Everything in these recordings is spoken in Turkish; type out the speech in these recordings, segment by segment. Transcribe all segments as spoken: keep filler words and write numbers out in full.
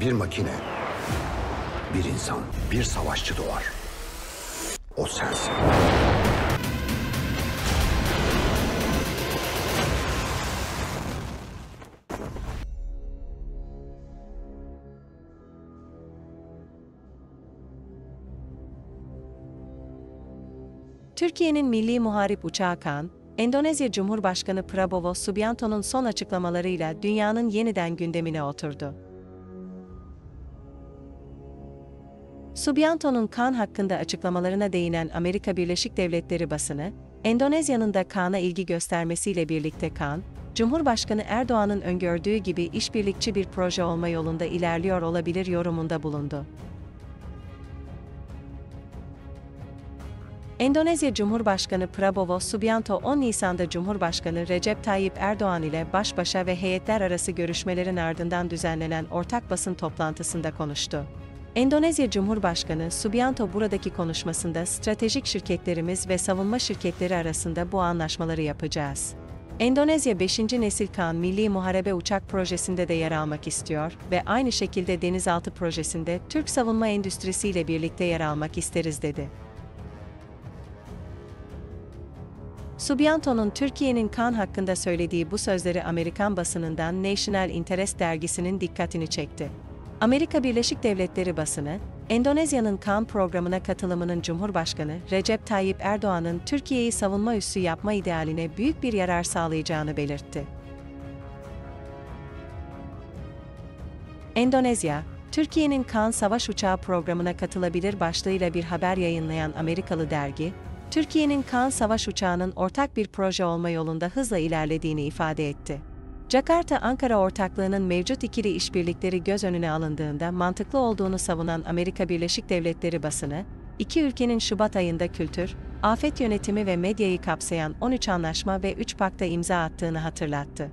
Bir makine, bir insan, bir savaşçı doğar. O sensin. Türkiye'nin milli muharip uçağı Kaan, Endonezya Cumhurbaşkanı Prabowo Subianto'nun son açıklamalarıyla dünyanın yeniden gündemine oturdu. Subianto'nun Kaan hakkında açıklamalarına değinen Amerika Birleşik Devletleri basını, Endonezya'nın da Kaan'a ilgi göstermesiyle birlikte Kaan, Cumhurbaşkanı Erdoğan'ın öngördüğü gibi işbirlikçi bir proje olma yolunda ilerliyor olabilir yorumunda bulundu. Endonezya Cumhurbaşkanı Prabowo Subianto on Nisan'da Cumhurbaşkanı Recep Tayyip Erdoğan ile baş başa ve heyetler arası görüşmelerin ardından düzenlenen ortak basın toplantısında konuştu. Endonezya Cumhurbaşkanı Subianto buradaki konuşmasında stratejik şirketlerimiz ve savunma şirketleri arasında bu anlaşmaları yapacağız. Endonezya beşinci nesil Kaan Milli Muharebe Uçak Projesi'nde de yer almak istiyor ve aynı şekilde Denizaltı Projesi'nde Türk savunma endüstrisiyle birlikte yer almak isteriz dedi. Subianto'nun Türkiye'nin Kaan hakkında söylediği bu sözleri Amerikan basınından National Interest dergisinin dikkatini çekti. Amerika Birleşik Devletleri basını, Endonezya'nın Kaan programına katılımının Cumhurbaşkanı Recep Tayyip Erdoğan'ın Türkiye'yi savunma üssü yapma idealine büyük bir yarar sağlayacağını belirtti. Endonezya, Türkiye'nin Kaan savaş uçağı programına katılabilir başlığıyla bir haber yayınlayan Amerikalı dergi, Türkiye'nin Kaan savaş uçağının ortak bir proje olma yolunda hızla ilerlediğini ifade etti. Jakarta-Ankara ortaklığının mevcut ikili işbirlikleri göz önüne alındığında mantıklı olduğunu savunan Amerika Birleşik Devletleri basını, iki ülkenin Şubat ayında kültür, afet yönetimi ve medyayı kapsayan on üç anlaşma ve üç pakta imza attığını hatırlattı.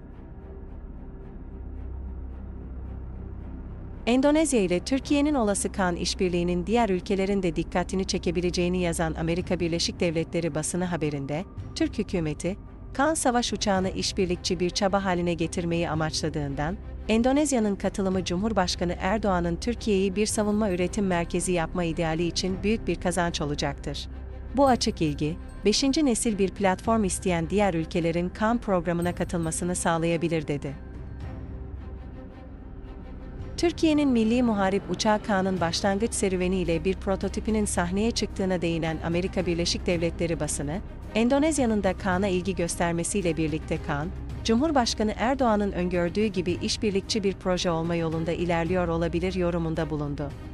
Endonezya ile Türkiye'nin olası Kaan işbirliğinin diğer ülkelerin de dikkatini çekebileceğini yazan Amerika Birleşik Devletleri basını haberinde, Türk hükümeti, Kaan savaş uçağını işbirlikçi bir çaba haline getirmeyi amaçladığından, Endonezya'nın katılımı Cumhurbaşkanı Erdoğan'ın Türkiye'yi bir savunma üretim merkezi yapma ideali için büyük bir kazanç olacaktır. Bu açık ilgi, beşinci nesil bir platform isteyen diğer ülkelerin Kaan programına katılmasını sağlayabilir dedi. Türkiye'nin milli muharip uçağı Kaan'ın başlangıç serüveniyle bir prototipinin sahneye çıktığına değinen Amerika Birleşik Devletleri basını, Endonezya'nın da Kaan'a ilgi göstermesiyle birlikte Kaan, Cumhurbaşkanı Erdoğan'ın öngördüğü gibi işbirlikçi bir proje olma yolunda ilerliyor olabilir yorumunda bulundu.